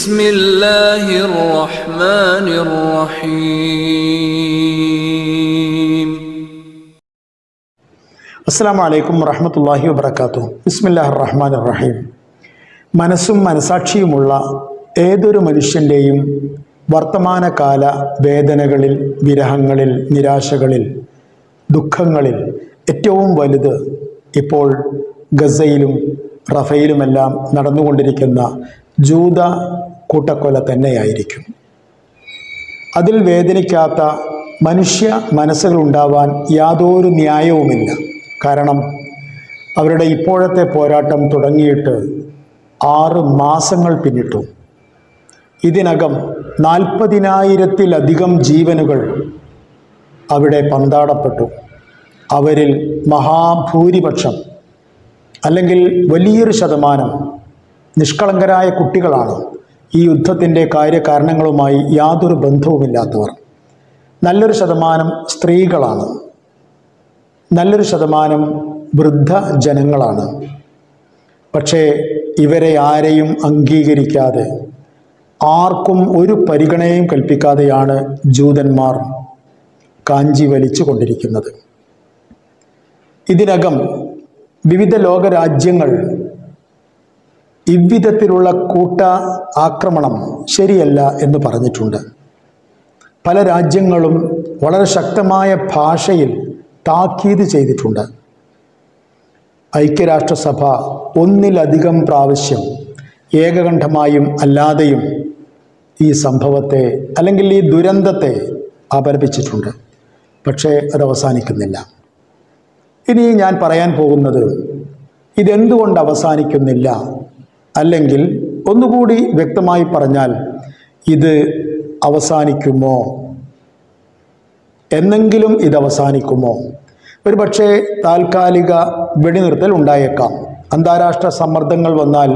بسم الله الرحمن الرحيم. അസ്സലാമു അലൈക്കും വറഹ്മത്തുള്ളാഹി വബറകാതുഹു. ബിസ്മില്ലാഹിർ റഹ്മാനിർ റഹീം. മനസ്സും മനസാക്ഷിയുമുള്ള ഏതൊരു മനുഷ്യൻ്റെയും വർത്തമാനകാല വേദനകളിൽ, വിരഹങ്ങളിൽ, നിരാശകളിൽ, ദുഃഖങ്ങളിൽ ഏറ്റവും വലുത് ഇപ്പോൾ ഗസയിലും റഫയിലുമെല്ലാം നടന്നുകൊണ്ടിരിക്കുന്ന ജൂത കൂട്ടക്കൊല തന്നെയായിരിക്കും. അതിൽ വേദനിക്കാത്ത മനുഷ്യ മനസ്സുകളുണ്ടാവാൻ യാതൊരു ന്യായവുമില്ല. കാരണം അവരുടെ ഇപ്പോഴത്തെ പോരാട്ടം തുടങ്ങിയിട്ട് 6 മാസങ്ങൾ പിന്നിട്ടു. ഇതിനകം 40,000-ത്തിലധികം ജീവനുകൾ അവിടെ പന്താടപ്പെട്ടു. അവരിൽ മഹാഭൂരിപക്ഷം അല്ലെങ്കിൽ വലിയൊരു ശതമാനം നിഷ്കളങ്കരായ കുട്ടികളാണ്. ഈ യുദ്ധത്തിൻ്റെ കാര്യകാരണങ്ങളുമായി യാതൊരു ബന്ധവുമില്ലാത്തവർ. നല്ലൊരു ശതമാനം സ്ത്രീകളാണ്. നല്ലൊരു ശതമാനം വൃദ്ധ ജനങ്ങളാണ്. പക്ഷേ ഇവരെ ആരെയും അംഗീകരിക്കാതെ, ആർക്കും ഒരു പരിഗണനയും കൽപ്പിക്കാതെയാണ് ജൂതന്മാർ കാഞ്ചി വലിച്ചു കൊണ്ടിരിക്കുന്നത്. ഇതിനകം വിവിധ ലോകരാജ്യങ്ങൾ ഇவ்விധത്തിലുള്ള കൂട്ട ആക്രമണം ശരിയല്ല എന്ന് പറഞ്ഞിട്ടുണ്ട്. പല രാജ്യങ്ങളും വളരെ ശക്തമായ ഭാഷയിൽ താക്കീത് ചെയ്തിട്ടുണ്ട്. ഐക്യരാഷ്ട്രസഭ 1-ലധികം പ്രാവശ്യം ഏകകണ്ഠമായും അല്ലാതെയും ഈ സംഭവത്തെ അല്ലെങ്കിൽ ഈ ദുരന്തത്തെ അപലപിച്ചിട്ടുണ്ട്. പക്ഷേ അത് അവസാനിക്കുന്നില്ല. ഇനി ഞാൻ പറയാൻ പോകുന്നത് ഇതെന്തുകൊണ്ട് അവസാനിക്കുന്നില്ല, അല്ലെങ്കിൽ ഒന്നുകൂടി വ്യക്തമായി പറഞ്ഞാൽ ഇത് അവസാനിക്കുമോ, എന്നെങ്കിലും ഇത് അവസാനിക്കുമോ? ഒരു പക്ഷേ താൽക്കാലിക വെടിനിർത്തൽ ഉണ്ടായേക്കാം. അന്താരാഷ്ട്ര സമ്മർദ്ദങ്ങൾ വന്നാൽ,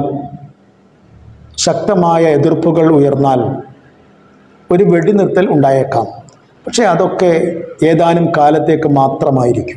ശക്തമായ എതിർപ്പുകൾ ഉയർന്നാൽ ഒരു വെടിനിർത്തൽ ഉണ്ടായേക്കാം. പക്ഷേ അതൊക്കെ ഏതാനും കാലത്തേക്ക് മാത്രമായിരിക്കും.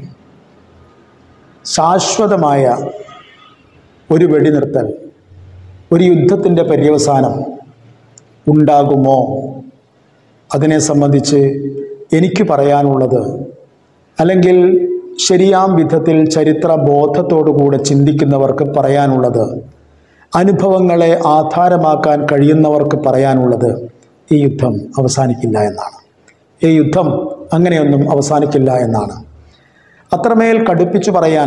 ശാശ്വതമായ ഒരു വെടിനിർത്തൽ, ഒരു യുദ്ധത്തിൻ്റെ പര്യവസാനം ഉണ്ടാകുമോ? അതിനെ സംബന്ധിച്ച് എനിക്ക് പറയാനുള്ളത്, അല്ലെങ്കിൽ ശരിയാം വിധത്തിൽ ചരിത്ര ബോധത്തോടുകൂടെ ചിന്തിക്കുന്നവർക്ക് പറയാനുള്ളത്, അനുഭവങ്ങളെ ആധാരമാക്കാൻ കഴിയുന്നവർക്ക് പറയാനുള്ളത്, ഈ യുദ്ധം അവസാനിക്കില്ല എന്നാണ്. ഈ യുദ്ധം അങ്ങനെയൊന്നും അവസാനിക്കില്ല എന്നാണ്. അത്രമേൽ കടുപ്പിച്ചു പറയാൻ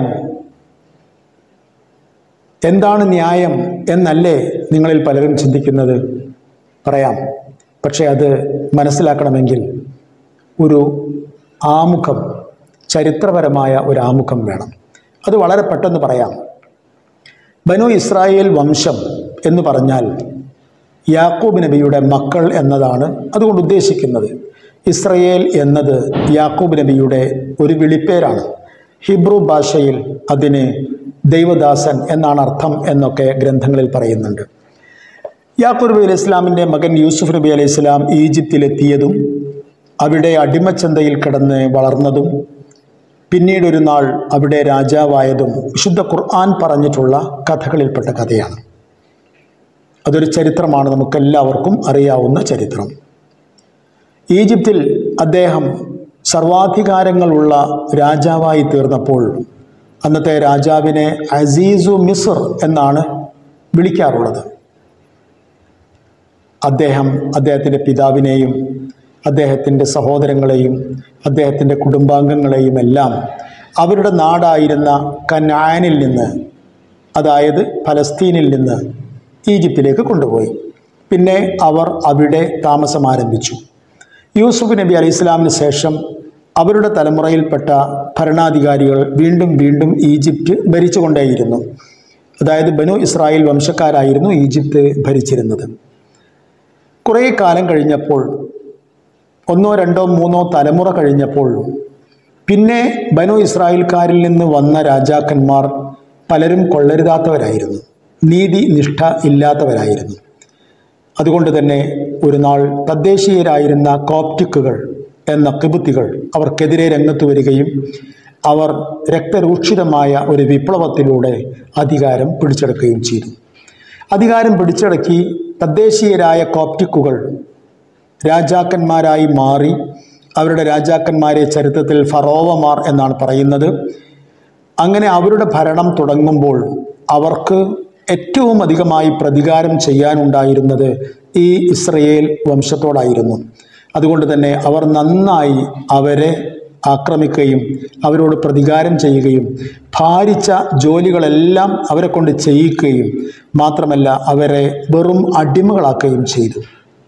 എന്താണ് ന്യായം എന്നല്ലേ നിങ്ങളിൽ പലരും ചിന്തിക്കുന്നത്? പറയാം. പക്ഷേ അത് മനസ്സിലാക്കണമെങ്കിൽ ഒരു ആമുഖം, ചരിത്രപരമായ ഒരു ആമുഖം വേണം. അത് വളരെ പെട്ടെന്ന് പറയാം. ബനു ഇസ്രായേൽ വംശം എന്ന് പറഞ്ഞാൽ യാക്കൂബ് നബിയുടെ മക്കൾ എന്നതാണ് അതുകൊണ്ട് ഉദ്ദേശിക്കുന്നത്. ഇസ്രയേൽ എന്നത് യാക്കൂബ് നബിയുടെ ഒരു വിളിപ്പേരാണ്. ഹിബ്രു ഭാഷയിൽ അതിന് ദൈവദാസൻ എന്നാണ് അർത്ഥം എന്നൊക്കെ ഗ്രന്ഥങ്ങളിൽ പറയുന്നുണ്ട്. യാക്കൂബ് നബി അലൈഹി ഇസ്ലാമിൻ്റെ മകൻ യൂസുഫ് നബി അലൈഹി ഇസ്ലാം ഈജിപ്തിലെത്തിയതും അവിടെ അടിമച്ചന്തയിൽ കിടന്ന് വളർന്നതും പിന്നീട് ഒരു നാൾ അവിടെ രാജാവായതും വിശുദ്ധ ഖുർആൻ പറഞ്ഞിട്ടുള്ള കഥകളിൽപ്പെട്ട കഥയാണ്. അതൊരു ചരിത്രമാണ്, നമുക്കെല്ലാവർക്കും അറിയാവുന്ന ചരിത്രം. ഈജിപ്തിൽ അദ്ദേഹം സർവാധികാരങ്ങളുള്ള രാജാവായി തീർന്നപ്പോൾ അന്നത്തെ രാജാവിനെ അസീസു മിസ്ർ എന്നാണ് വിളിക്കാറുള്ളത്. അദ്ദേഹത്തിൻ്റെ പിതാവിനെയും അദ്ദേഹത്തിൻ്റെ സഹോദരങ്ങളെയും അദ്ദേഹത്തിൻ്റെ കുടുംബാംഗങ്ങളെയും എല്ലാം അവരുടെ നാടായിരുന്ന കനാനിൽ നിന്ന്, അതായത് ഫലസ്തീനിൽ നിന്ന് ഈജിപ്തിലേക്ക് കൊണ്ടുപോയി. പിന്നെ അവർ അവിടെ താമസം ആരംഭിച്ചു. യൂസുഫ് നബി അലൈഹി ഇസ്ലാമിന് ശേഷം അവരുടെ തലമുറയിൽപ്പെട്ട ഭരണാധികാരികൾ വീണ്ടും വീണ്ടും ഈജിപ്റ്റ് ഭരിച്ചുകൊണ്ടേയിരുന്നു. അതായത് ബനു ഇസ്രായേൽ വംശക്കാരായിരുന്നു ഈജിപ്ത് ഭരിച്ചിരുന്നത്. കുറേ കാലം കഴിഞ്ഞപ്പോൾ, 1, 2, 3 തലമുറ കഴിഞ്ഞപ്പോൾ, പിന്നെ ബനു ഇസ്രായേൽക്കാരിൽ നിന്ന് വന്ന രാജാക്കന്മാർ പലരും കൊള്ളരുതാത്തവരായിരുന്നു, നീതി നിഷ്ഠ ഇല്ലാത്തവരായിരുന്നു. അതുകൊണ്ട് തന്നെ ഒരു നാൾ തദ്ദേശീയരായിരുന്ന കോപ്റ്റിക്കുകൾ എന്ന കിബുത്തികൾ അവർക്കെതിരെ രംഗത്ത് വരികയും അവർ രക്തരൂക്ഷിതമായ ഒരു വിപ്ലവത്തിലൂടെ അധികാരം പിടിച്ചെടുക്കുകയും ചെയ്തു. അധികാരം പിടിച്ചടക്കി തദ്ദേശീയരായ കോപ്റ്റിക്കുകൾ രാജാക്കന്മാരായി മാറി. അവരുടെ രാജാക്കന്മാരെ ചരിത്രത്തിൽ ഫറോവമാർ എന്നാണ് പറയുന്നത്. അങ്ങനെ അവരുടെ ഭരണം തുടങ്ങുമ്പോൾ അവർക്ക് ഏറ്റവും അധികമായി പ്രതികാരം ചെയ്യാനുണ്ടായിരുന്നത് ഈ ഇസ്രയേൽ വംശത്തോടായിരുന്നു. അതുകൊണ്ട് തന്നെ അവർ നന്നായി അവരെ ആക്രമിക്കുകയും അവരോട് പ്രതികാരം ചെയ്യുകയും ഭാരിച്ച ജോലികളെല്ലാം അവരെ കൊണ്ട് ചെയ്യിക്കുകയും മാത്രമല്ല അവരെ വെറും അടിമകളാക്കുകയും ചെയ്തു.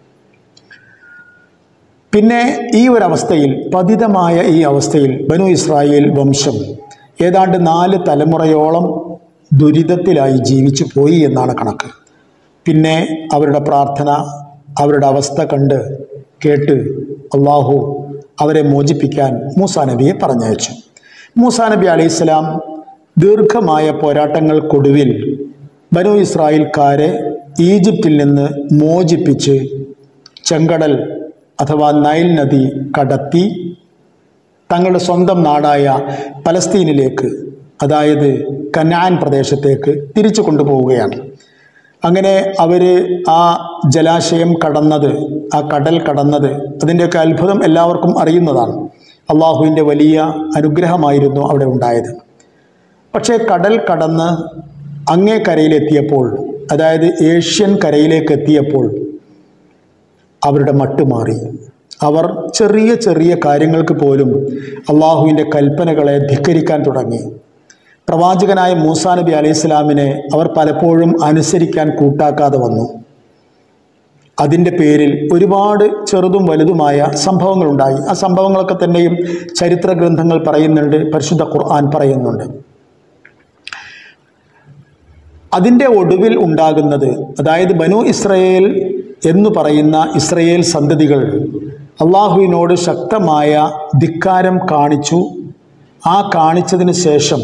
പിന്നെ ഈ ഒരവസ്ഥയിൽ, പതിതമായ ഈ അവസ്ഥയിൽ ബനു ഇസ്രായേൽ വംശം ഏതാണ്ട് 4 തലമുറയോളം ദുരിതത്തിലായി ജീവിച്ചു പോയി എന്നാണ് കണക്ക്. പിന്നെ അവരുടെ പ്രാർത്ഥന, അവരുടെ അവസ്ഥ കേട്ട് അള്ളാഹു അവരെ മോചിപ്പിക്കാൻ മൂസാ നബിയെ പറഞ്ഞയച്ചു. മൂസാ നബി അലൈഹിസ്സലാം ദീർഘമായ പോരാട്ടങ്ങൾക്കൊടുവിൽ ബനു ഇസ്രായേൽക്കാരെ ഈജിപ്തിൽ നിന്ന് മോചിപ്പിച്ച് ചെങ്കടൽ അഥവാ നൈൽ നദി കടത്തി തങ്ങളുടെ സ്വന്തം നാടായ പലസ്തീനിലേക്ക്, അതായത് കനാൻ പ്രദേശത്തേക്ക് തിരിച്ചു കൊണ്ടുപോവുകയാണ്. അങ്ങനെ അവർ ആ ജലാശയം കടന്നത്, ആ കടൽ കടന്നത്, അതിൻ്റെയൊക്കെ അത്ഭുതം എല്ലാവർക്കും അറിയുന്നതാണ്. അള്ളാഹുവിൻ്റെ വലിയ അനുഗ്രഹമായിരുന്നു അവിടെ ഉണ്ടായത്. പക്ഷേ കടൽ കടന്ന് അങ്ങേ കരയിലെത്തിയപ്പോൾ, അതായത് ഏഷ്യൻ കരയിലേക്ക് എത്തിയപ്പോൾ അവരുടെ മട്ട് മാറി. അവർ ചെറിയ ചെറിയ കാര്യങ്ങൾക്ക് പോലും അള്ളാഹുവിൻ്റെ കൽപ്പനകളെ ധിക്കരിക്കാൻ തുടങ്ങി. പ്രവാചകനായ മൂസാ നബി അലൈഹിസ്സലാമിനെ അവർ പലപ്പോഴും അനുസരിക്കാൻ കൂട്ടാക്കാതെ വന്നു. അതിൻ്റെ പേരിൽ ഒരുപാട് ചെറുതും വലുതുമായ സംഭവങ്ങളുണ്ടായി. ആ സംഭവങ്ങളൊക്കെ തന്നെയും ചരിത്ര ഗ്രന്ഥങ്ങൾ പറയുന്നുണ്ട്, പരിശുദ്ധ ഖുർആൻ പറയുന്നുണ്ട്. അതിൻ്റെ ഒടുവിൽ ഉണ്ടാകുന്നത്, അതായത് ബനു ഇസ്രയേൽ എന്ന് പറയുന്ന ഇസ്രയേൽ സന്തതികൾ അള്ളാഹുവിനോട് ശക്തമായ ധിക്കാരം കാണിച്ചു. ആ കാണിച്ചതിന് ശേഷം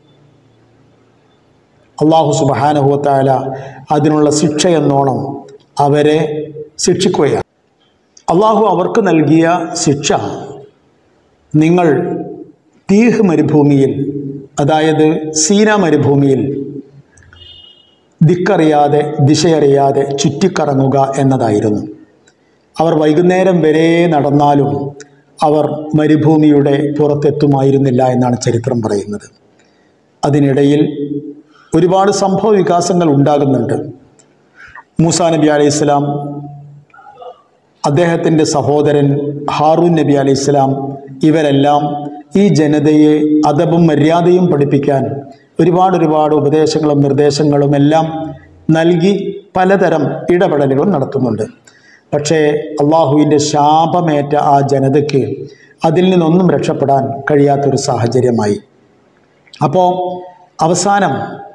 അള്ളാഹു സുബ്ഹാനഹു വ തആല അതിനുള്ള ശിക്ഷയെന്നോണം അവരെ ശിക്ഷിക്കുകയാണ്. അള്ളാഹു അവർക്ക് നൽകിയ ശിക്ഷ, നിങ്ങൾ തീഹ് മരുഭൂമിയിൽ, അതായത് സീന മരുഭൂമിയിൽ ദിക്കറിയാതെ ദിശയറിയാതെ ചുറ്റിക്കറങ്ങുക എന്നതായിരുന്നു. അവർ വൈകുന്നേരം വരെ നടന്നാലും അവർ മരുഭൂമിയുടെ പുറത്തെത്തുമായിരുന്നില്ല എന്നാണ് ചരിത്രം പറയുന്നത്. അതിനിടയിൽ ഒരുപാട് സംഭവ വികാസങ്ങൾ ഉണ്ടാകുന്നുണ്ട്. മൂസാ നബി അലൈഹിസ്സലാം, അദ്ദേഹത്തിൻ്റെ സഹോദരൻ ഹാറൂൻ നബി അലൈഹിസ്സലാം, ഇവരെല്ലാം ഈ ജനതയെ അദബും മര്യാദയും പഠിപ്പിക്കാൻ ഒരുപാട് ഉപദേശങ്ങളും നിർദ്ദേശങ്ങളും എല്ലാം നൽകി പലതരം ഇടപെടലുകളും നടത്തുന്നുണ്ട്. പക്ഷേ അള്ളാഹുവിൻ്റെ ശാപമേറ്റ ആ ജനതയ്ക്ക് അതിൽ നിന്നൊന്നും രക്ഷപ്പെടാൻ കഴിയാത്തൊരു സാഹചര്യമായി. അപ്പോൾ അവസാനം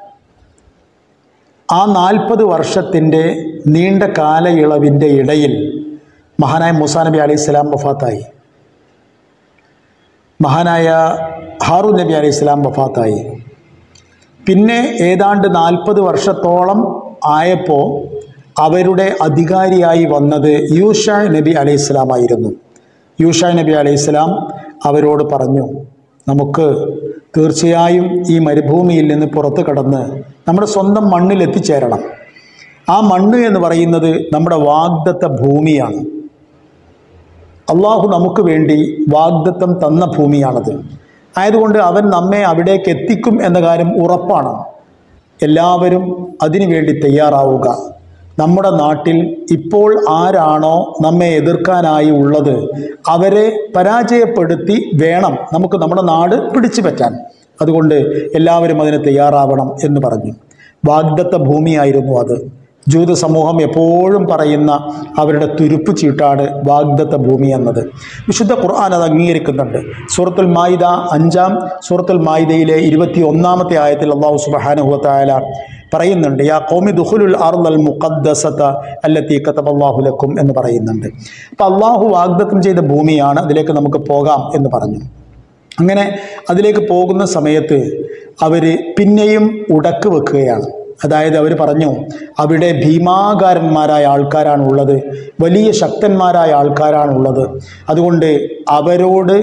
ആ 40 വർഷത്തിൻ്റെ നീണ്ട കാലയളവിൻ്റെ ഇടയിൽ മഹാനായ മൂസാ നബി അലൈഹിസ്സലാം വഫാത്തായി. മഹാനായ ഹാറൂൻ നബി അലൈഹിസ്സലാം വഫാത്തായി. പിന്നെ ഏതാണ്ട് 40 വർഷത്തോളം ആയപ്പോൾ അവരുടെ അധികാരിയായി വന്നത് യൂഷാ നബി അലൈഹിസ്സലാം ആയിരുന്നു. യൂഷാ നബി അലൈഹിസ്സലാം അവരോട് പറഞ്ഞു, നമുക്ക് തീർച്ചയായും ഈ മരുഭൂമിയിൽ നിന്ന് പുറത്ത് കടന്ന് നമ്മുടെ സ്വന്തം മണ്ണിൽ എത്തിച്ചേരണം. ആ മണ്ണ് എന്ന് പറയുന്നത് നമ്മുടെ വാഗ്ദത്ത ഭൂമിയാണ്. അള്ളാഹു നമുക്ക് വേണ്ടി വാഗ്ദത്തം തന്ന ഭൂമിയാണത്. ആയതുകൊണ്ട് അവൻ നമ്മെ അവിടേക്ക് എത്തിക്കും എന്ന കാര്യം ഉറപ്പാണ്. എല്ലാവരും അതിനുവേണ്ടി തയ്യാറാവുക. നമ്മുടെ നാട്ടിൽ ഇപ്പോൾ ആരാണോ നമ്മെ എതിർക്കാനായി ഉള്ളത് അവരെ പരാജയപ്പെടുത്തി വേണം നമുക്ക് നമ്മുടെ നാട് പിടിച്ചു പറ്റാൻ. അതുകൊണ്ട് എല്ലാവരും അതിന് തയ്യാറാവണം എന്ന് പറഞ്ഞു. വാഗ്ദത്ത ഭൂമിയായിരുന്നു അത്. ജൂത സമൂഹം എപ്പോഴും പറയുന്ന അവരുടെ തുരുപ്പ് ചീട്ടാണ് വാഗ്ദത്ത ഭൂമി എന്നത്. വിശുദ്ധ ഖുർആൻ അത് അംഗീകരിക്കുന്നുണ്ട്. സൂറത്തുൽ മായിദ 5-ാം സൂറത്തുൽ മായിദയിലെ 21-ാമത്തെ ആയത്തിൽ അല്ലാഹു സുബ്ഹാനഹു വ തആല പറയുന്നുണ്ട്, യാ ഖൗമി ദുഖുലുൽ അർളൽ മുഖദ്ദസത അല്ലതി കതബല്ലാഹു ലക്കും എന്ന് പറയുന്നുണ്ട്. അപ്പോൾ അള്ളാഹു വാഗ്ദത്തം ചെയ്ത ഭൂമിയാണ്, അതിലേക്ക് നമുക്ക് പോകാം എന്ന് പറഞ്ഞു. അങ്ങനെ അതിലേക്ക് പോകുന്ന സമയത്ത് അവർ പിന്നെയും ഉടക്ക് വെക്കുകയാണ്. അതായത് അവർ പറഞ്ഞു, അവിടെ ഭീമാകാരന്മാരായ ആൾക്കാരാണുള്ളത്, വലിയ ശക്തന്മാരായ ആൾക്കാരാണുള്ളത്. അതുകൊണ്ട് അവരോട്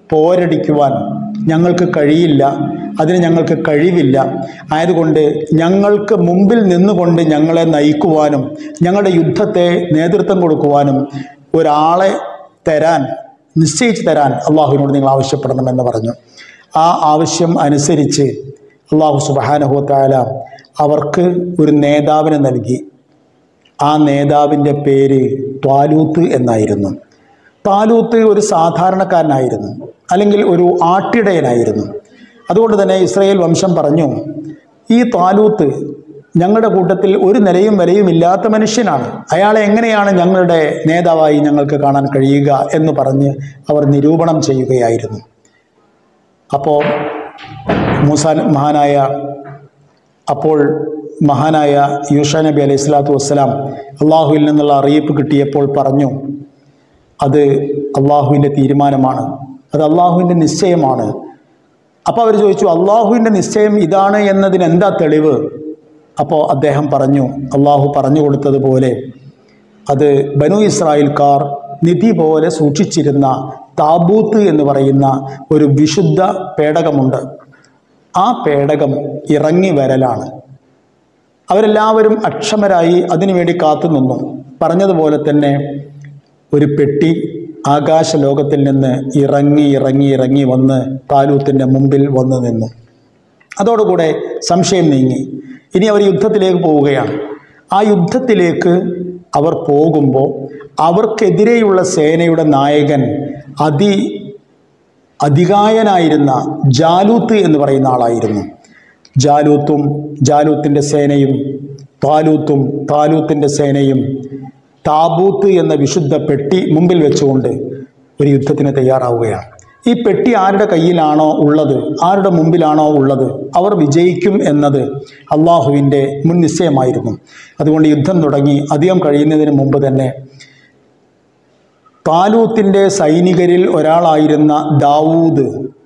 പോരടിക്കുവാൻ ഞങ്ങൾക്ക് കഴിയില്ല, അതിന് ഞങ്ങൾക്ക് കഴിവില്ല. ആയതുകൊണ്ട് ഞങ്ങൾക്ക് മുമ്പിൽ നിന്നുകൊണ്ട് ഞങ്ങളെ നയിക്കുവാനും ഞങ്ങളുടെ യുദ്ധത്തെ നേതൃത്വം കൊടുക്കുവാനും ഒരാളെ നിശ്ചയിച്ച് തരാൻ അള്ളാഹുവിനോട് നിങ്ങൾ ആവശ്യപ്പെടണമെന്ന് പറഞ്ഞു. ആ ആവശ്യം അനുസരിച്ച് അള്ളാഹു സുബ്ഹാനഹു വ തആല അവർക്ക് ഒരു നേതാവിനെ നൽകി. ആ നേതാവിൻ്റെ പേര് ത്വാലൂത്ത് എന്നായിരുന്നു. താലൂത്ത് ഒരു സാധാരണക്കാരനായിരുന്നു, അല്ലെങ്കിൽ ഒരു ആട്ടിടയനായിരുന്നു. അതുകൊണ്ട് തന്നെ ഇസ്രായേൽ വംശം പറഞ്ഞു, ഈ താലൂത്ത് ഞങ്ങളുടെ കൂട്ടത്തിൽ ഒരു നിലയും വിലയും ഇല്ലാത്ത മനുഷ്യനാണ്, അയാളെ എങ്ങനെയാണ് ഞങ്ങളുടെ നേതാവായി ഞങ്ങൾക്ക് കാണാൻ കഴിയുക എന്ന് പറഞ്ഞ് അവർ നിരൂപണം ചെയ്യുകയായിരുന്നു. അപ്പോൾ മഹാനായ യൂഷാ നബി അലൈഹി സ്വലാത്തു വസ്സലാം അള്ളാഹുവിൽ നിന്നുള്ള അറിയിപ്പ് കിട്ടിയപ്പോൾ പറഞ്ഞു, അത് അള്ളാഹുവിൻ്റെ തീരുമാനമാണ്, അത് അള്ളാഹുവിൻ്റെ നിശ്ചയമാണ്. അപ്പോൾ അവർ ചോദിച്ചു, അള്ളാഹുവിൻ്റെ നിശ്ചയം ഇതാണ് എന്നതിന് എന്താ തെളിവ്? അപ്പോൾ അദ്ദേഹം പറഞ്ഞു, അള്ളാഹു പറഞ്ഞു കൊടുത്തതുപോലെ അത് ബനു ഇസ്രായേൽക്കാർ നിധി പോലെ സൂക്ഷിച്ചിരുന്ന താബൂത്ത് എന്ന് പറയുന്ന ഒരു വിശുദ്ധ പേടകമുണ്ട്. ആ പേടകം ഇറങ്ങി വരലാണ്. അവരെല്ലാവരും അക്ഷമരായി അതിനുവേണ്ടി കാത്തുനിന്നു. പറഞ്ഞതുപോലെ തന്നെ ഒരു പെട്ടി ആകാശലോകത്തിൽ നിന്ന് ഇറങ്ങി വന്ന് താലൂത്തിൻ്റെ മുമ്പിൽ വന്നു നിന്നു. അതോടുകൂടെ സംശയം നീങ്ങി. ഇനി അവർ യുദ്ധത്തിലേക്ക് പോവുകയാണ്. ആ യുദ്ധത്തിലേക്ക് അവർ പോകുമ്പോൾ അവർക്കെതിരെയുള്ള സേനയുടെ നായകൻ അതികായനായിരുന്ന ജാലൂത്ത് എന്ന് പറയുന്ന ആളായിരുന്നു. ജാലൂത്തിൻ്റെ സേനയും താലൂത്തിൻ്റെ സേനയും താബൂത്ത് എന്ന വിശുദ്ധ പെട്ടി മുമ്പിൽ വെച്ചുകൊണ്ട് ഒരു യുദ്ധത്തിന് തയ്യാറാവുകയാണ്. ഈ പെട്ടി ആരുടെ കയ്യിലാണോ ഉള്ളത്, ആരുടെ മുമ്പിലാണോ ഉള്ളത്, അവർ വിജയിക്കും എന്നത് അള്ളാഹുവിൻ്റെ മുൻ നിശ്ചയമായിരുന്നു. അതുകൊണ്ട് യുദ്ധം തുടങ്ങി. അധികം കഴിയുന്നതിന് മുമ്പ് തന്നെ താലൂത്തിൻ്റെ സൈനികരിൽ ഒരാളായിരുന്ന ദാവൂദ്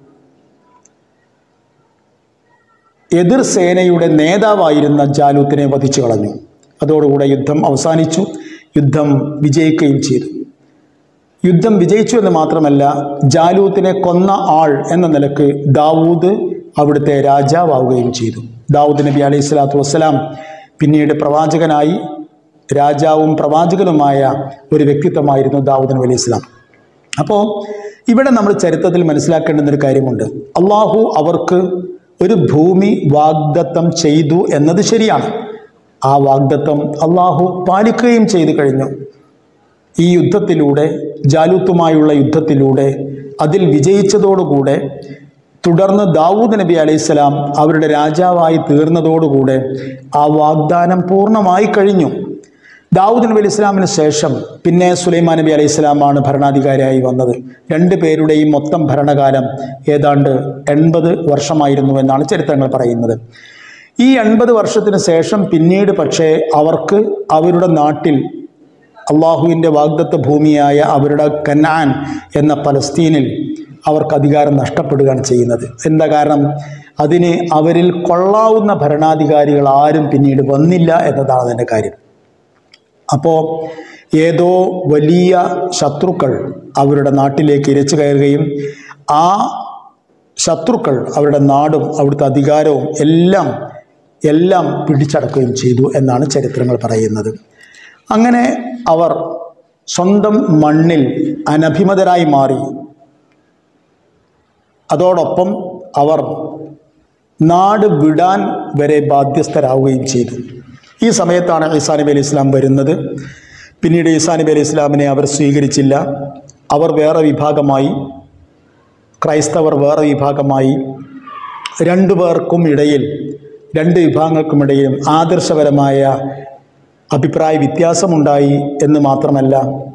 എതിർ സേനയുടെ നേതാവായിരുന്ന ജാലൂത്തിനെ വധിച്ചു കളഞ്ഞു. അതോടുകൂടെ യുദ്ധം അവസാനിച്ചു. യുദ്ധം വിജയിക്കുകയും ചെയ്തു. യുദ്ധം വിജയിച്ചു എന്ന് മാത്രമല്ല, ജാലൂത്തിനെ കൊന്ന ആൾ എന്ന നിലക്ക് ദാവൂദ് അവിടുത്തെ രാജാവാവുകയും ചെയ്തു. ദാവൂദ് നബി അലൈഹി സ്വലാത്തു വസ്സലാം പിന്നീട് പ്രവാചകനായി, രാജാവും പ്രവാചകനുമായ ഒരു വ്യക്തിത്വമായിരുന്നു ദാവൂദ് നബി അലൈഹി സ്വലാം. അപ്പോൾ ഇവിടെ നമ്മൾ ചരിത്രത്തിൽ മനസ്സിലാക്കേണ്ടുന്നൊരു കാര്യമുണ്ട്. അള്ളാഹു അവർക്ക് ഒരു ഭൂമി വാഗ്ദത്തം ചെയ്തു എന്നത് ശരിയാണ്. ആ വാഗ്ദത്തം അള്ളാഹു പാലിക്കുകയും ചെയ്തു കഴിഞ്ഞു. ഈ യുദ്ധത്തിലൂടെ, ജാലൂത്തുമായുള്ള യുദ്ധത്തിലൂടെ അതിൽ വിജയിച്ചതോടുകൂടെ, തുടർന്ന് ദാവൂദ് നബി അലൈഹിസ്സലാം അവരുടെ രാജാവായി തീർന്നതോടുകൂടെ ആ വാഗ്ദാനം പൂർണ്ണമായി കഴിഞ്ഞു. ദാവൂദ് നബി അലൈഹി സ്വലാമിന് ശേഷം പിന്നെ സുലൈമാൻ നബി അലൈഹി സ്വലാമാണ് ഭരണാധികാരിയായി വന്നത്. രണ്ടു പേരുടെയും മൊത്തം ഭരണകാലം ഏതാണ്ട് 80 വർഷമായിരുന്നു എന്നാണ് ചരിത്രങ്ങൾ പറയുന്നത്. ഈ 80 വർഷത്തിന് ശേഷം പിന്നീട് പക്ഷേ അവർക്ക് അവരുടെ നാട്ടിൽ, അള്ളാഹുവിൻ്റെ വാഗ്ദത്ത ഭൂമിയായ അവരുടെ കനാൻ എന്ന പലസ്തീനിൽ അവർക്ക് അധികാരം നഷ്ടപ്പെടുകയാണ് ചെയ്യുന്നത്. എന്താ കാരണം? അതിന് അവരിൽ കൊള്ളാവുന്ന ഭരണാധികാരികൾ ആരും പിന്നീട് വന്നില്ല എന്നതാണ് അതിൻ്റെ കാര്യം. അപ്പോൾ ഏതോ വലിയ ശത്രുക്കൾ അവരുടെ നാട്ടിലേക്ക് ഇരച്ചു കയറുകയും ആ ശത്രുക്കൾ അവരുടെ നാടും അവിടുത്തെ അധികാരവും എല്ലാം പിടിച്ചടക്കുകയും ചെയ്തു എന്നാണ് ചരിത്രങ്ങൾ പറയുന്നത്. അങ്ങനെ അവർ സ്വന്തം മണ്ണിൽ അനഭിമതരായി മാറി. അതോടൊപ്പം അവർ നാട് വിടാൻ വരെ ബാധ്യസ്ഥരാവുകയും ചെയ്തു. ഈ സമയത്താണ് ഈസാ നബി അലൈഹി ഇസ്ലാം വരുന്നത്. പിന്നീട് ഈസാ നബി അലൈഹി ഇസ്ലാമിനെ അവർ സ്വീകരിച്ചില്ല. അവർ വേറെ വിഭാഗമായി, ക്രൈസ്തവർ വേറെ വിഭാഗമായി. രണ്ട് വിഭാഗങ്ങൾക്കുമിടയിലും ആദർശപരമായ അഭിപ്രായ വ്യത്യാസമുണ്ടായി എന്ന് മാത്രമല്ല,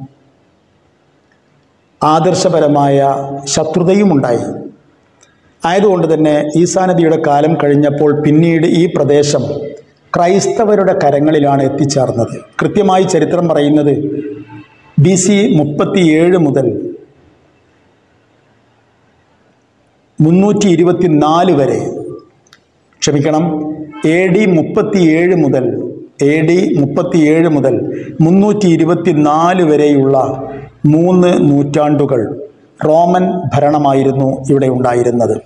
ആദർശപരമായ ശത്രുതയുമുണ്ടായി. ആയതുകൊണ്ട് തന്നെ ഈസാ നബിയുടെ കാലം കഴിഞ്ഞപ്പോൾ പിന്നീട് ഈ പ്രദേശം ക്രൈസ്തവരുടെ കരങ്ങളിലാണ് എത്തിച്ചേർന്നത്. കൃത്യമായി ചരിത്രം പറയുന്നത് BC 37 മുതൽ 324 വരെ, AD 37 മുതൽ 324 വരെയുള്ള 3 നൂറ്റാണ്ടുകൾ റോമൻ ഭരണമായിരുന്നു ഇവിടെ ഉണ്ടായിരുന്നത്.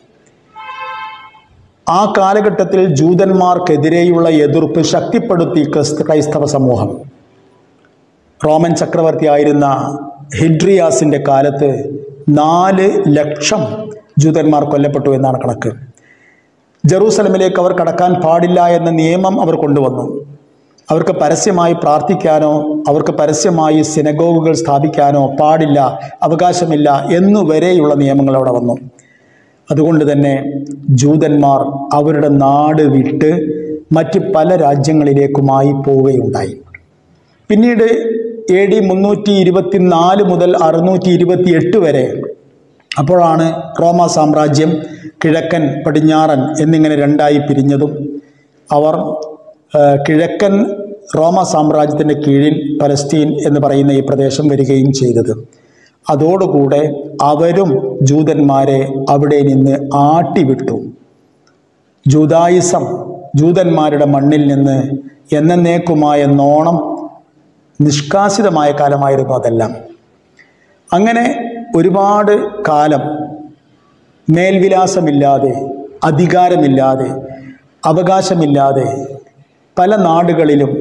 ആ കാലഘട്ടത്തിൽ ജൂതന്മാർക്കെതിരെയുള്ള എതിർപ്പ് ശക്തിപ്പെടുത്തി ക്രൈസ്തവ സമൂഹം. റോമൻ ചക്രവർത്തിയായിരുന്ന ഹിഡ്രിയാസിൻ്റെ കാലത്ത് 4 ലക്ഷം ജൂതന്മാർ കൊല്ലപ്പെട്ടു എന്നാണ് കണക്ക്. ജെറൂസലമിലേക്ക് അവർ കടക്കാൻ പാടില്ല എന്ന നിയമം അവർ കൊണ്ടുവന്നു. അവർക്ക് പരസ്യമായി പ്രാർത്ഥിക്കാനോ അവർക്ക് പരസ്യമായി സിനഗോഗുകൾ സ്ഥാപിക്കാനോ പാടില്ല, അവകാശമില്ല എന്നുവരെയുള്ള നിയമങ്ങൾ അവിടെ വന്നു. അതുകൊണ്ട് തന്നെ ജൂതന്മാർ അവരുടെ നാട് വിട്ട് മറ്റ് പല രാജ്യങ്ങളിലേക്കുമായി പോവുകയുണ്ടായി. പിന്നീട് AD 324 മുതൽ 628 വരെ, അപ്പോഴാണ് റോമ സാമ്രാജ്യം കിഴക്കൻ പടിഞ്ഞാറൻ എന്നിങ്ങനെ രണ്ടായി പിരിഞ്ഞതും അവർ കിഴക്കൻ റോമ സാമ്രാജ്യത്തിൻ്റെ കീഴിൽ പലസ്തീൻ എന്ന് പറയുന്ന ഈ പ്രദേശം വരികയും ചെയ്തത്. അതോടുകൂടെ അവരും ജൂതന്മാരെ അവിടെ നിന്ന് ആട്ടിവിട്ടു. ജൂതായിസം ജൂതന്മാരുടെ മണ്ണിൽ നിന്ന് എന്നേക്കുമായ നോണം നിഷ്കാസിതമായ കാലമായിരുന്നു അതെല്ലാം. അങ്ങനെ ഒരുപാട് കാലം മേൽവിലാസമില്ലാതെ, അധികാരമില്ലാതെ, അവകാശമില്ലാതെ പല നാടുകളിലും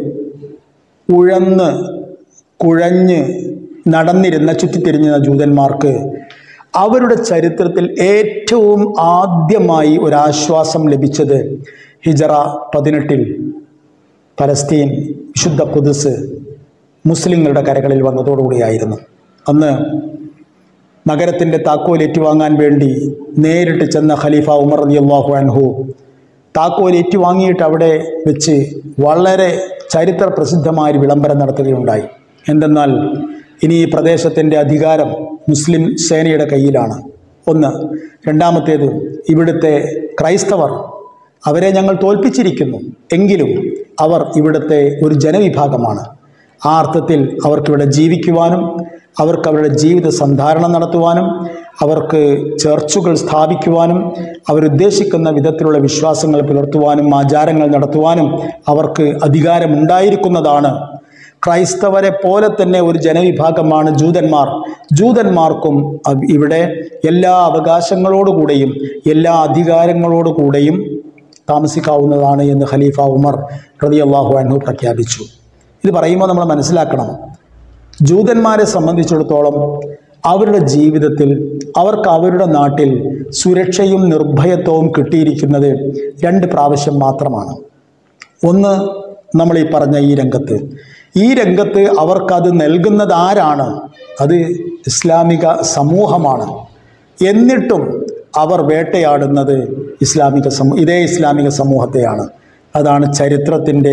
കുഴഞ്ഞ് നടന്നിരുന്ന, ചുറ്റിത്തിരിഞ്ഞ ജൂതന്മാർക്ക് അവരുടെ ചരിത്രത്തിൽ ഏറ്റവും ആദ്യമായി ഒരാശ്വാസം ലഭിച്ചത് ഹിജറ 18 പലസ്തീൻ, വിശുദ്ധ ഖുദ്സ് മുസ്ലിങ്ങളുടെ കരകളിൽ വന്നതോടുകൂടിയായിരുന്നു. അന്ന് നഗരത്തിൻ്റെ താക്കോൽ ഏറ്റുവാങ്ങാൻ വേണ്ടി നേരിട്ട് ചെന്ന ഖലീഫ ഉമർ റളിയല്ലാഹു അൻഹു താക്കോൽ ഏറ്റുവാങ്ങിയിട്ട് അവിടെ വെച്ച് വളരെ ചരിത്ര പ്രസിദ്ധമായ വിളംബരം നടത്തുകയുണ്ടായി. എന്തെന്നാൽ ഇനി ഈ പ്രദേശത്തിൻ്റെ അധികാരം മുസ്ലിം സേനയുടെ കയ്യിലാണ്. ഒന്ന്. രണ്ടാമത്തേത്, ഇവിടുത്തെ ക്രൈസ്തവർ, അവരെ ഞങ്ങൾ തോൽപ്പിച്ചിരിക്കുന്നു, എങ്കിലും അവർ ഇവിടുത്തെ ഒരു ജനവിഭാഗമാണ്. ആ അർത്ഥത്തിൽ അവർക്കിവിടെ ജീവിക്കുവാനും അവർക്ക് അവരുടെ ജീവിത സന്ധാരണം നടത്തുവാനും അവർക്ക് ചർച്ചുകൾ സ്ഥാപിക്കുവാനും അവരുദ്ദേശിക്കുന്ന വിധത്തിലുള്ള വിശ്വാസങ്ങൾ പുലർത്തുവാനും ആചാരങ്ങൾ നടത്തുവാനും അവർക്ക് അധികാരമുണ്ടായിരിക്കുന്നതാണ്. ക്രൈസ്തവരെ പോലെ തന്നെ ഒരു ജനവിഭാഗമാണ് ജൂതന്മാർ. ജൂതന്മാർക്കും ഇവിടെ എല്ലാ അവകാശങ്ങളോടുകൂടെയും എല്ലാ അധികാരങ്ങളോടുകൂടെയും താമസിക്കാവുന്നതാണ് എന്ന് ഖലീഫ ഉമർ റളിയല്ലാഹു അൻഹു പ്രഖ്യാപിച്ചു. ഇത് പറയുമ്പോൾ നമ്മൾ മനസ്സിലാക്കണം, ജൂതന്മാരെ സംബന്ധിച്ചിടത്തോളം അവരുടെ ജീവിതത്തിൽ അവർക്ക് അവരുടെ നാട്ടിൽ സുരക്ഷയും നിർഭയത്വവും കിട്ടിയിരിക്കുന്നത് 2 പ്രാവശ്യം മാത്രമാണ്. ഒന്ന്, നമ്മൾ ഈ പറഞ്ഞ ഈ രംഗത്ത് അവർക്കത് നൽകുന്നത് ആരാണ്? അത് ഇസ്ലാമിക സമൂഹമാണ്. എന്നിട്ടും അവർ വേട്ടയാടുന്നത് ഇതേ ഇസ്ലാമിക സമൂഹത്തെയാണ്. അതാണ് ചരിത്രത്തിൻ്റെ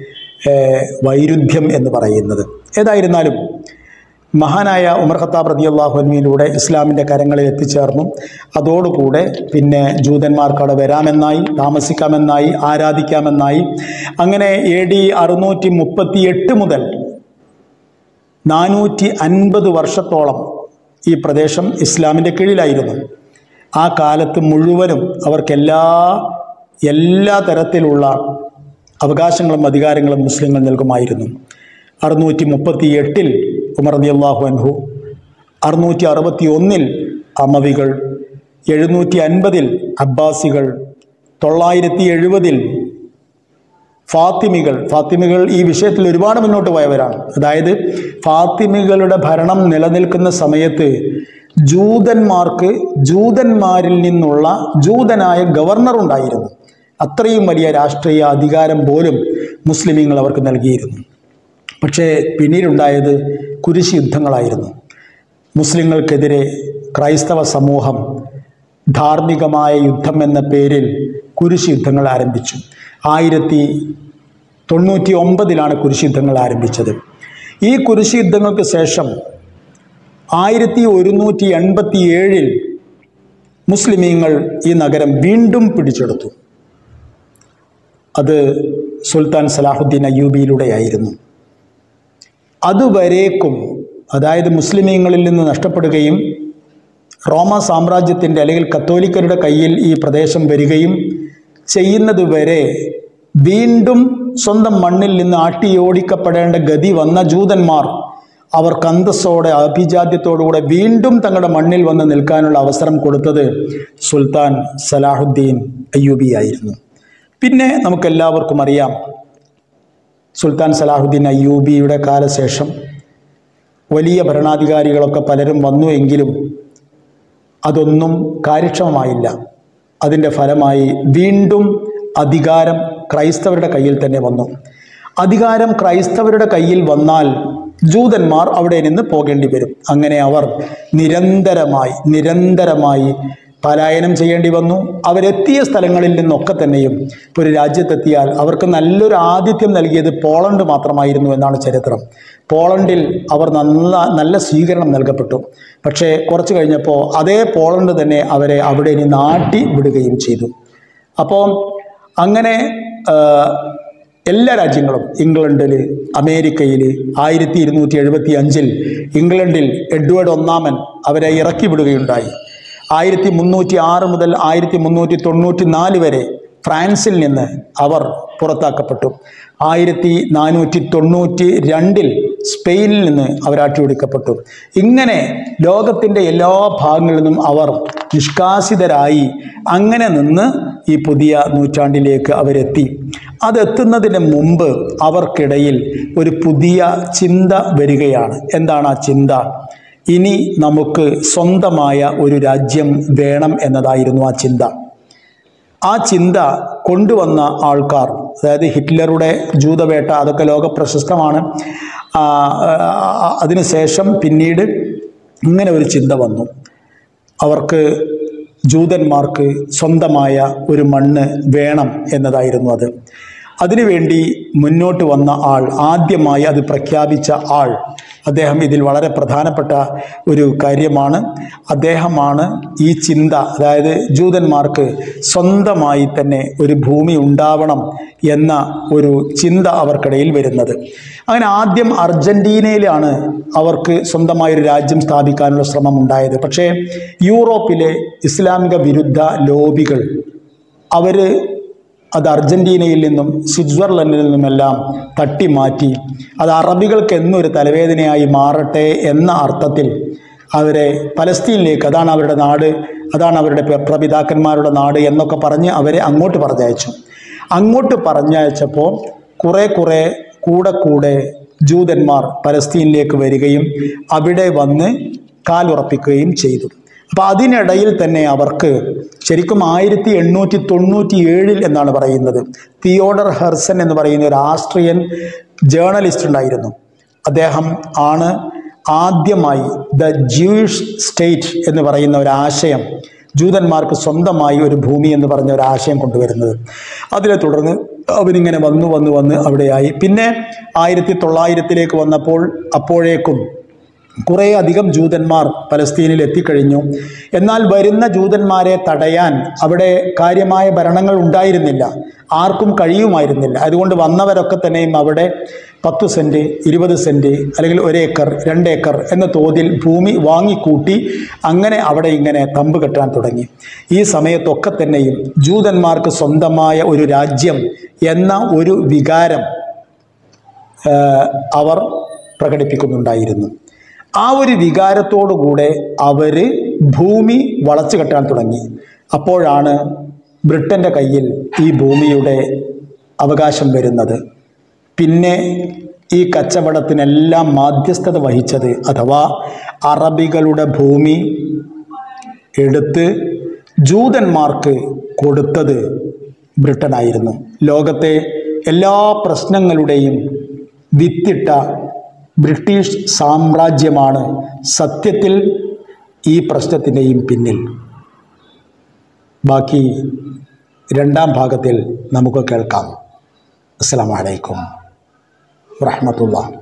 വൈരുദ്ധ്യം എന്ന് പറയുന്നത്. ഏതായിരുന്നാലും മഹാനായ ഉമർ ഖത്താബ് റളിയല്ലാഹു അൻഹുവിലൂടെ ഇസ്ലാമിൻ്റെ കരങ്ങളിൽ എത്തിച്ചേർന്നു. അതോടുകൂടെ പിന്നെ ജൂതന്മാർക്ക് അവിടെ വരാമെന്നായി, താമസിക്കാമെന്നായി, ആരാധിക്കാമെന്നായി. അങ്ങനെ AD 638 മുതൽ 450 വർഷത്തോളം ഈ പ്രദേശം ഇസ്ലാമിൻ്റെ കീഴിലായിരുന്നു. ആ കാലത്ത് മുഴുവനും അവർക്ക് എല്ലാ തരത്തിലുള്ള അവകാശങ്ങളും അധികാരങ്ങളും മുസ്ലിങ്ങൾ നൽകുമായിരുന്നു. 638 ഉമർ റളിയല്ലാഹു അൻഹു, 661 അമവികൾ, 750 അബ്ബാസികൾ, 970 ഫാത്തിമികൾ ഈ വിഷയത്തിൽ ഒരുപാട് മുന്നോട്ട് പോയവരാണ്. അതായത് ഫാത്തിമികളുടെ ഭരണം നിലനിൽക്കുന്ന സമയത്ത് ജൂതന്മാർക്ക് ജൂതന്മാരിൽ നിന്നുള്ള ജൂതനായ ഗവർണർ ഉണ്ടായിരുന്നു. അത്രയും വലിയ രാഷ്ട്രീയ അധികാരം പോലും മുസ്ലിമീങ്ങൾ അവർക്ക് നൽകിയിരുന്നു. പക്ഷേ പിന്നീടുണ്ടായത് കുരിശ് യുദ്ധങ്ങളായിരുന്നു. മുസ്ലിങ്ങൾക്കെതിരെ ക്രൈസ്തവ സമൂഹം ധാർമ്മികമായ യുദ്ധം എന്ന പേരിൽ കുരിശ് യുദ്ധങ്ങൾ ആരംഭിച്ചു. 1099 കുരിശ് യുദ്ധങ്ങൾ ആരംഭിച്ചത്. ഈ കുരിശ് യുദ്ധങ്ങൾക്ക് ശേഷം 1187 മുസ്ലിമീങ്ങൾ ഈ നഗരം വീണ്ടും പിടിച്ചെടുത്തു. അത് സുൽത്താൻ സലാഹുദ്ദീൻ അയ്യൂബിയിലൂടെയായിരുന്നു. അതുവരേക്കും, അതായത് മുസ്ലിമീങ്ങളിൽ നിന്ന് നഷ്ടപ്പെടുകയും റോമ സാമ്രാജ്യത്തിൻ്റെ അല്ലെങ്കിൽ കത്തോലിക്കരുടെ കയ്യിൽ ഈ പ്രദേശം വരികയും ചെയ്യുന്നത് വരെ വീണ്ടും സ്വന്തം മണ്ണിൽ നിന്ന് ആട്ടിയോടിക്കപ്പെടേണ്ട ഗതി വന്ന ജൂതന്മാർ അവർക്ക് അന്തസ്സോടെ അഭിജാത്യത്തോടുകൂടെ വീണ്ടും തങ്ങളുടെ മണ്ണിൽ വന്ന് നിൽക്കാനുള്ള അവസരം കൊടുത്തത് സുൽത്താൻ സലാഹുദ്ദീൻ അയ്യൂബി ആയിരുന്നു. പിന്നെ നമുക്കെല്ലാവർക്കും അറിയാം, സുൽത്താൻ സലാഹുദ്ദീൻ അയ്യൂബിയുടെ കാലശേഷം വലിയ ഭരണാധികാരികളൊക്കെ പലരും വന്നു എങ്കിലും അതൊന്നും കാര്യക്ഷമമായില്ല. അതിൻ്റെ ഫലമായി വീണ്ടും അധികാരം ക്രൈസ്തവരുടെ കയ്യിൽ തന്നെ വന്നു. അധികാരം ക്രൈസ്തവരുടെ കയ്യിൽ വന്നാൽ ജൂതന്മാർ അവിടെ നിന്ന് പോകേണ്ടി വരും. അങ്ങനെ അവർ നിരന്തരമായി പലായനം ചെയ്യേണ്ടി വന്നു. അവരെത്തിയ സ്ഥലങ്ങളിൽ നിന്നൊക്കെ തന്നെയും ഇപ്പോൾ ഒരു രാജ്യത്തെത്തിയാൽ അവർക്ക് നല്ലൊരു ആതിഥ്യം നൽകിയത് പോളണ്ട് മാത്രമായിരുന്നു എന്നാണ് ചരിത്രം. പോളണ്ടിൽ അവർ നല്ല സ്വീകരണം നൽകപ്പെട്ടു. പക്ഷേ കുറച്ച് കഴിഞ്ഞപ്പോൾ അതേ പോളണ്ട് തന്നെ അവരെ അവിടെ നിന്ന് നാട്ടി വിടുകയും ചെയ്തു. അപ്പോൾ അങ്ങനെ എല്ലാ രാജ്യങ്ങളും, ഇംഗ്ലണ്ടിൽ, അമേരിക്കയിൽ 1275 ഇംഗ്ലണ്ടിൽ എഡ്വേർഡ് ഒന്നാമൻ അവരെ ഇറക്കി വിടുകയുണ്ടായി. 1306 മുതൽ 1394 വരെ ഫ്രാൻസിൽ നിന്ന് അവർ പുറത്താക്കപ്പെട്ടു. 1492 സ്പെയിനിൽ നിന്ന് അവരാട്ടിയൊടുക്കപ്പെട്ടു. ഇങ്ങനെ ലോകത്തിൻ്റെ എല്ലാ ഭാഗങ്ങളിൽ നിന്നും അവർ നിഷ്കാസിതരായി അങ്ങനെ നിന്ന് ഈ പുതിയ നൂറ്റാണ്ടിലേക്ക് അവരെത്തി. അതെത്തുന്നതിന് മുമ്പ് അവർക്കിടയിൽ ഒരു പുതിയ ചിന്ത വരികയാണ്. എന്താണ് ആ ചിന്ത? ഇനി നമുക്ക് സ്വന്തമായ ഒരു രാജ്യം വേണം എന്നതായിരുന്നു ആ ചിന്ത. ആ ചിന്ത കൊണ്ടുവന്ന ആൾക്കാർ, അതായത് ഹിറ്റ്ലറുടെ ജൂതവേട്ട, അതൊക്കെ ലോകപ്രശസ്തമാണ്. അതിനുശേഷം പിന്നീട് ഇങ്ങനെ ഒരു ചിന്ത വന്നു. അവർക്ക് ജൂതന്മാർക്ക് സ്വന്തമായ ഒരു മണ്ണ് വേണം എന്നതായിരുന്നു അത്. അതിനുവേണ്ടി മുന്നോട്ട് വന്ന ആൾ, ആദ്യമായി അത് പ്രഖ്യാപിച്ച ആൾ, അദ്ദേഹം ഇതിൽ വളരെ പ്രധാനപ്പെട്ട ഒരു കാര്യമാണ്. അദ്ദേഹമാണ് ഈ ചിന്ത, അതായത് ജൂതന്മാർക്ക് സ്വന്തമായി തന്നെ ഒരു ഭൂമി ഉണ്ടാവണം എന്ന ഒരു ചിന്ത അവർക്കിടയിൽ വരുന്നത്. അങ്ങനെ ആദ്യം അർജന്റീനയിലാണ് അവർക്ക് സ്വന്തമായൊരു രാജ്യം സ്ഥാപിക്കാനുള്ള ശ്രമം ഉണ്ടായത്. പക്ഷേ യൂറോപ്പിലെ ഇസ്ലാമിക വിരുദ്ധ ലോബികൾ അത് അർജന്റീനയിൽ നിന്നും സ്വിറ്റ്സർലൻഡിൽ നിന്നുമെല്ലാം തട്ടിമാറ്റി അത് അറബികൾക്ക് എന്നൊരു തലവേദനയായി മാറട്ടെ എന്ന അർത്ഥത്തിൽ അവരെ പലസ്തീനിലേക്ക്, അതാണ് അവരുടെ നാട്, അതാണ് അവരുടെ പ്രപിതാക്കന്മാരുടെ നാട് എന്നൊക്കെ പറഞ്ഞ് അവരെ അങ്ങോട്ട് പറഞ്ഞയച്ചു. അങ്ങോട്ട് പറഞ്ഞയച്ചപ്പോൾ കൂടെ ജൂതന്മാർ പലസ്തീനിലേക്ക് വരികയും അവിടെ വന്ന് കാലുറപ്പിക്കുകയും ചെയ്തു. അപ്പോൾ അതിനിടയിൽ തന്നെ അവർക്ക് ശരിക്കും 1897 എന്നാണ് പറയുന്നത്, തിയോഡർ ഹെർസൻ എന്ന് പറയുന്ന ഒരു ആസ്ട്രിയൻ ജേർണലിസ്റ്റ് ഉണ്ടായിരുന്നു. അദ്ദേഹം ആണ് ആദ്യമായി ദ ജൂയിഷ് സ്റ്റേറ്റ് എന്ന് പറയുന്ന ഒരു ആശയം, ജൂതന്മാർക്ക് സ്വന്തമായി ഒരു ഭൂമി എന്ന് പറഞ്ഞ ഒരു ആശയം കൊണ്ടുവരുന്നത്. അതിനെ തുടർന്ന് അവരിങ്ങനെ വന്ന് അവിടെയായി. പിന്നെ 1900 വന്നപ്പോൾ അപ്പോഴേക്കും കുറേ അധികം ജൂതന്മാർ പലസ്തീനിൽ എത്തിക്കഴിഞ്ഞു. എന്നാൽ വരുന്ന ജൂതന്മാരെ തടയാൻ അവിടെ കാര്യമായ ഭരണങ്ങൾ ഉണ്ടായിരുന്നില്ല, ആർക്കും കഴിയുമായിരുന്നില്ല. അതുകൊണ്ട് വന്നവരൊക്കെ തന്നെയും അവിടെ 10 സെൻറ്റ്, 20 സെൻറ്റ് അല്ലെങ്കിൽ 1 ഏക്കർ 2 ഏക്കർ എന്ന തോതിൽ ഭൂമി വാങ്ങിക്കൂട്ടി അങ്ങനെ അവിടെ ഇങ്ങനെ തമ്പ് കെട്ടാൻ തുടങ്ങി. ഈ സമയത്തൊക്കെ തന്നെയും ജൂതന്മാർക്ക് സ്വന്തമായ ഒരു രാജ്യം എന്ന ഒരു വികാരം അവർ പ്രകടിപ്പിക്കുന്നുണ്ടായിരുന്നു. ആ ഒരു വികാരത്തോടുകൂടെ അവർ ഭൂമി വളച്ചു കെട്ടാൻ തുടങ്ങി. അപ്പോഴാണ് ബ്രിട്ടൻ്റെ കയ്യിൽ ഈ ഭൂമിയുടെ അവകാശം വരുന്നത്. പിന്നെ ഈ കച്ചവടത്തിനെല്ലാം മാധ്യസ്ഥത വഹിച്ചത്, അഥവാ അറബികളുടെ ഭൂമി എടുത്ത് ജൂതന്മാർക്ക് കൊടുത്തത് ബ്രിട്ടനായിരുന്നു. ലോകത്തെ എല്ലാ പ്രശ്നങ്ങളുടെയും വിത്തിട്ട ബ്രിട്ടീഷ് സാമ്രാജ്യമാണ് സത്യത്തിൽ ഈ പ്രശ്നത്തിൻ്റെയും പിന്നിൽ. ബാക്കി രണ്ടാം ഭാഗത്തിൽ നമുക്ക് കേൾക്കാം. അസ്സലാമു അലൈക്കും വറഹ്മത്തുള്ളാഹി.